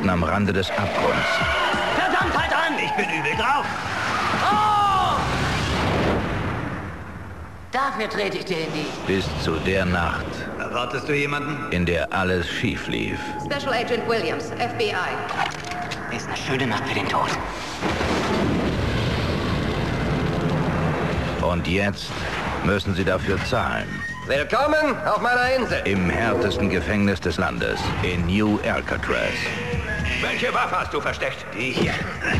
standen am Rande des Abgrunds. Verdammt, halt an! Ich bin übel drauf! Oh! Dafür trete ich dir in die... Bis zu der Nacht, Erwartest du jemanden? in der alles schief lief. Special Agent Williams, FBI. Ist eine schöne Nacht für den Tod. Und jetzt müssen sie dafür zahlen. Willkommen auf meiner Insel. Im härtesten Gefängnis des Landes, in New Alcatraz. Welche Waffe hast du versteckt? Die hier.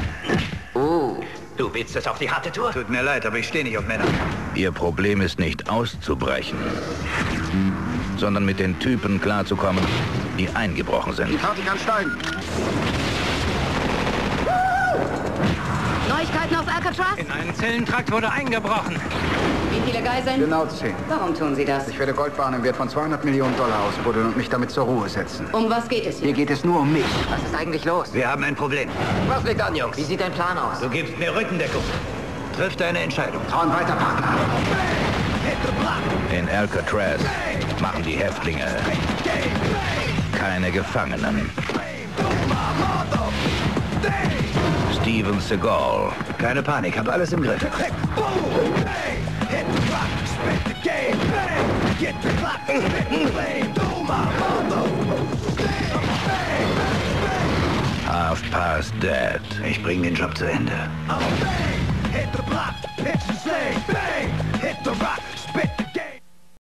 Du willst es auf die harte Tour? Tut mir leid, aber ich stehe nicht auf Männer. Ihr Problem ist nicht auszubrechen, sondern mit den Typen klarzukommen, die eingebrochen sind. Die Party kann steigen. Neuigkeiten aus Alcatraz? In einen Zellentrakt wurde eingebrochen. Wie viele Geiseln? Genau 10. Warum tun Sie das? Ich werde Goldbarren im Wert von $200 Millionen ausbuddeln und mich damit zur Ruhe setzen. Um was geht es Hier hier? geht es nur um mich. Was ist eigentlich los? Wir haben ein Problem. Was liegt an, Jungs? Wie sieht dein Plan aus? Du gibst mir Rückendeckung. Triff deine Entscheidung. Trauen weiter, Partner. In Alcatraz machen die Häftlinge keine Gefangenen. Steven Seagal, Keine Panik, hab alles im Griff. Half Past Dead. Ich bring den Job zu Ende. Hit the block, hit the slave.